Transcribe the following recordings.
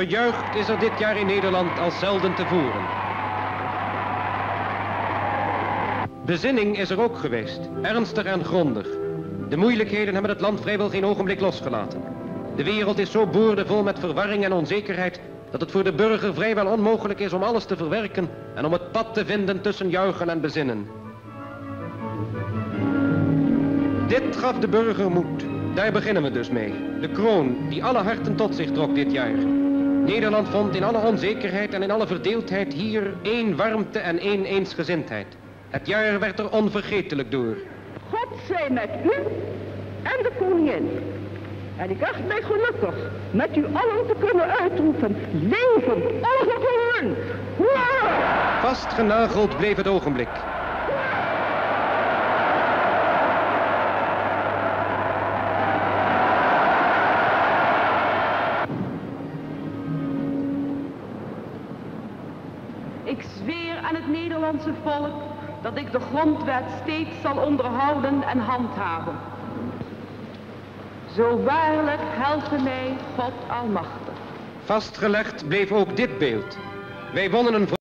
Gejuicht is er dit jaar in Nederland als zelden tevoren. Bezinning is er ook geweest, ernstig en grondig. De moeilijkheden hebben het land vrijwel geen ogenblik losgelaten. De wereld is zo boordevol met verwarring en onzekerheid dat het voor de burger vrijwel onmogelijk is om alles te verwerken en om het pad te vinden tussen juichen en bezinnen. Dit gaf de burger moed. Daar beginnen we dus mee. De kroon die alle harten tot zich trok dit jaar. Nederland vond in alle onzekerheid en in alle verdeeldheid hier één warmte en één eensgezindheid. Het jaar werd er onvergetelijk door. God zij met u en de koningin. En ik acht mij gelukkig met u allen te kunnen uitroepen. Leven onze kroon! Hoera! Vastgenageld bleef het ogenblik. Ik zweer aan het Nederlandse volk dat ik de grondwet steeds zal onderhouden en handhaven. Zo waarlijk helpe mij God Almachtig. Vastgelegd bleef ook dit beeld. Wij wonnen een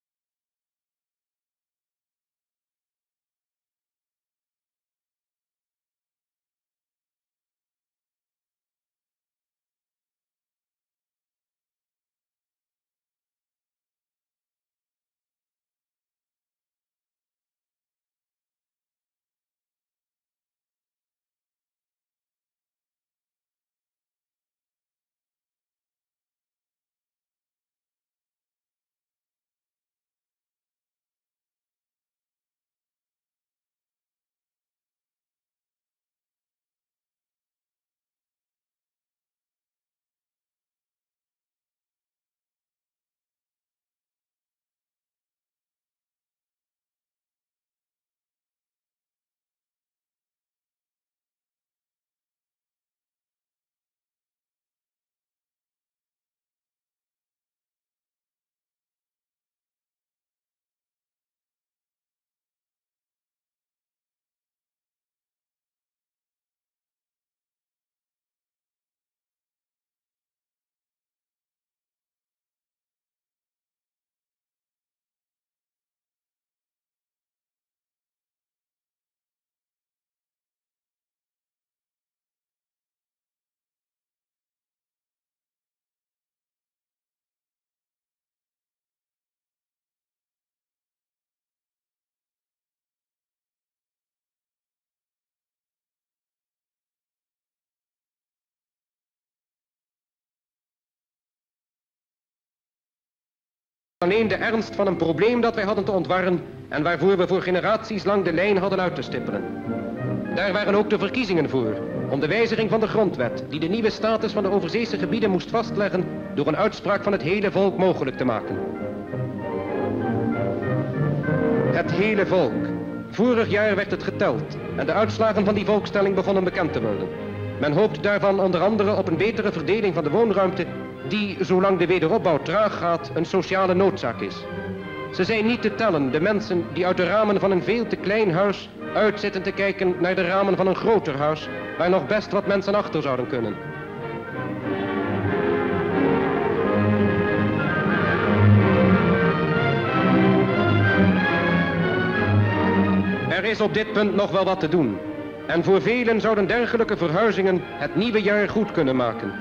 alleen de ernst van een probleem dat wij hadden te ontwarren en waarvoor we voor generaties lang de lijn hadden uit te stippelen. Daar waren ook de verkiezingen voor, om de wijziging van de grondwet, die de nieuwe status van de overzeese gebieden moest vastleggen, door een uitspraak van het hele volk mogelijk te maken. Het hele volk. Vorig jaar werd het geteld en de uitslagen van die volkstelling begonnen bekend te worden. Men hoopt daarvan onder andere op een betere verdeling van de woonruimte, die, zolang de wederopbouw traag gaat, een sociale noodzaak is. Ze zijn niet te tellen, de mensen die uit de ramen van een veel te klein huis uitzitten te kijken naar de ramen van een groter huis, waar nog best wat mensen achter zouden kunnen. Er is op dit punt nog wel wat te doen. En voor velen zouden dergelijke verhuizingen het nieuwe jaar goed kunnen maken.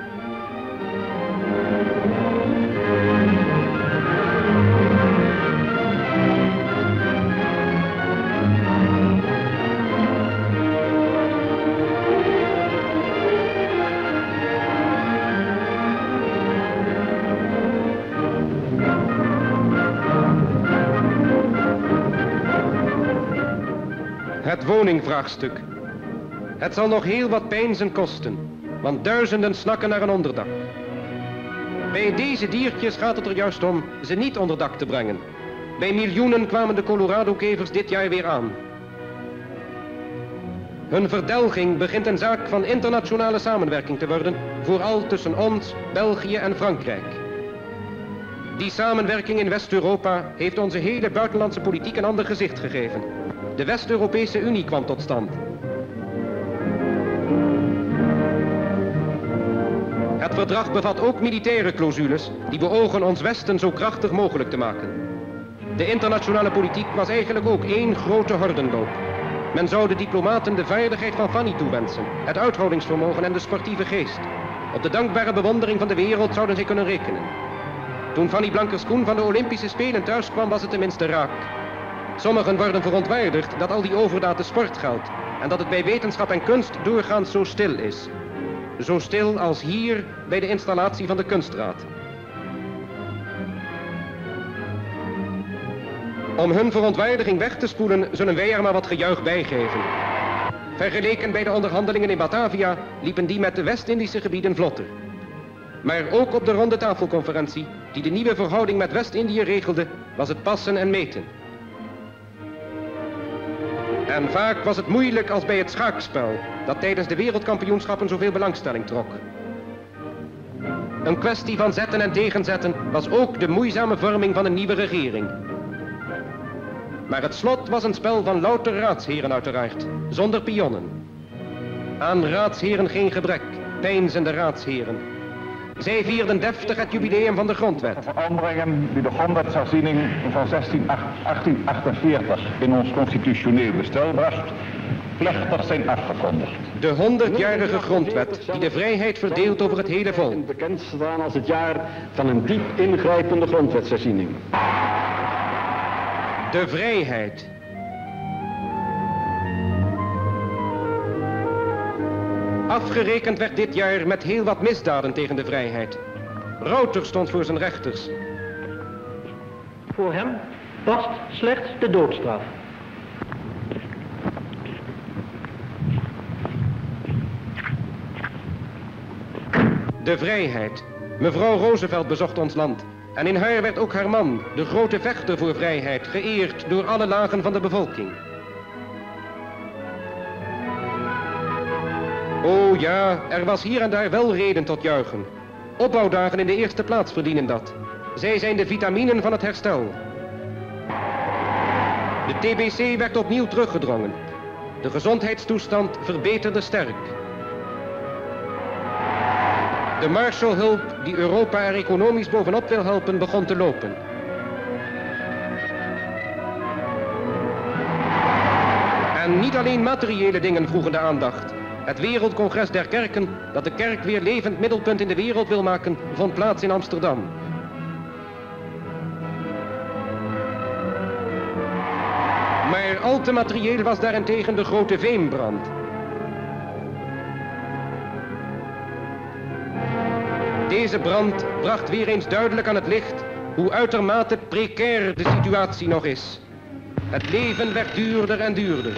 Het woningvraagstuk. Het zal nog heel wat pijnzen kosten, want duizenden snakken naar een onderdak. Bij deze diertjes gaat het er juist om ze niet onder dak te brengen. Bij miljoenen kwamen de Colorado-kevers dit jaar weer aan. Hun verdelging begint een zaak van internationale samenwerking te worden, vooral tussen ons, België en Frankrijk. Die samenwerking in West-Europa heeft onze hele buitenlandse politiek een ander gezicht gegeven. De West-Europese Unie kwam tot stand. Het verdrag bevat ook militaire clausules die beogen ons Westen zo krachtig mogelijk te maken. De internationale politiek was eigenlijk ook één grote hordenloop. Men zou de diplomaten de vaardigheid van Fanny toewensen, het uithoudingsvermogen en de sportieve geest. Op de dankbare bewondering van de wereld zouden zij kunnen rekenen. Toen Fanny Blankers-Koen van de Olympische Spelen thuis kwam, was het tenminste raak. Sommigen worden verontwaardigd dat al die overdaad de sport geldt en dat het bij wetenschap en kunst doorgaans zo stil is. Zo stil als hier bij de installatie van de kunstraad. Om hun verontwaardiging weg te spoelen, zullen wij er maar wat gejuich bij geven. Vergeleken bij de onderhandelingen in Batavia liepen die met de West-Indische gebieden vlotter. Maar ook op de ronde tafelconferentie, die de nieuwe verhouding met West-Indië regelde, was het passen en meten. En vaak was het moeilijk als bij het schaakspel, dat tijdens de wereldkampioenschappen zoveel belangstelling trok. Een kwestie van zetten en tegenzetten was ook de moeizame vorming van een nieuwe regering. Maar het slot was een spel van louter raadsheren uiteraard, zonder pionnen. Aan raadsheren geen gebrek, peinzende raadsheren. Zij vierden deftig het jubileum van de grondwet. De veranderingen die de grondwetsherziening van 1848 in ons constitutioneel bestel bracht, plechtig zijn afgekondigd. De 100-jarige grondwet die de vrijheid verdeelt over het hele volk. Bekend staan als het jaar van een diep ingrijpende grondwetsherziening. De vrijheid. Afgerekend werd dit jaar met heel wat misdaden tegen de vrijheid. Rauter stond voor zijn rechters. Voor hem past slechts de doodstraf. De vrijheid. Mevrouw Roosevelt bezocht ons land. En in haar werd ook haar man, de grote vechter voor vrijheid, geëerd door alle lagen van de bevolking. Oh ja, er was hier en daar wel reden tot juichen. Opbouwdagen in de eerste plaats verdienen dat. Zij zijn de vitaminen van het herstel. De TBC werd opnieuw teruggedrongen. De gezondheidstoestand verbeterde sterk. De Marshallhulp, die Europa er economisch bovenop wil helpen, begon te lopen. En niet alleen materiële dingen vroegen de aandacht. Het Wereldcongres der Kerken, dat de kerk weer levend middelpunt in de wereld wil maken, vond plaats in Amsterdam. Maar al te materieel was daarentegen de grote veenbrand. Deze brand bracht weer eens duidelijk aan het licht hoe uitermate precair de situatie nog is. Het leven werd duurder en duurder.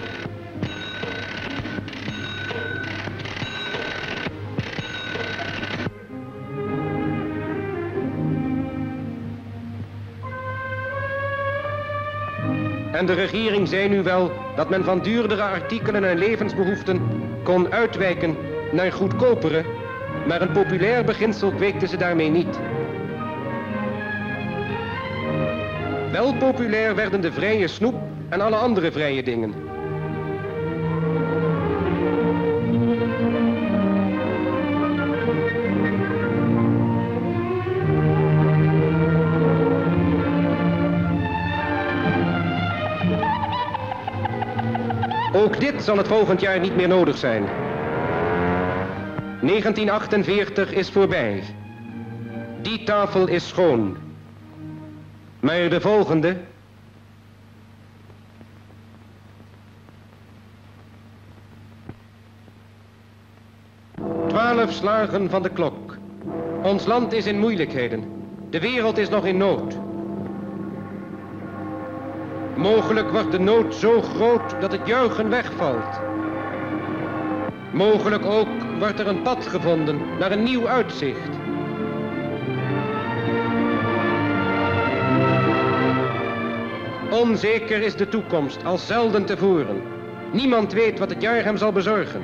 En de regering zei nu wel dat men van duurdere artikelen en levensbehoeften kon uitwijken naar goedkopere, maar een populair beginsel kweekte ze daarmee niet. Wel populair werden de vrije snoep en alle andere vrije dingen. Ook dit zal het volgend jaar niet meer nodig zijn. 1948 is voorbij. Die tafel is schoon. Maar de volgende... ...12 slagen van de klok. Ons land is in moeilijkheden. De wereld is nog in nood. Mogelijk wordt de nood zo groot dat het juichen wegvalt. Mogelijk ook wordt er een pad gevonden naar een nieuw uitzicht. Onzeker is de toekomst als zelden tevoren. Niemand weet wat het jaar hem zal bezorgen.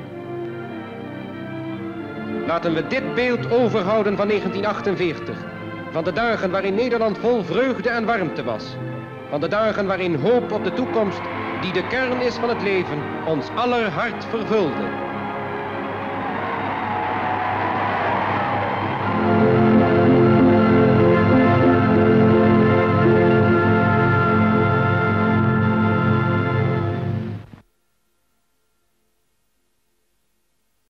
Laten we dit beeld overhouden van 1948. Van de dagen waarin Nederland vol vreugde en warmte was. Van de dagen waarin hoop op de toekomst, die de kern is van het leven, ons aller hart vervulde.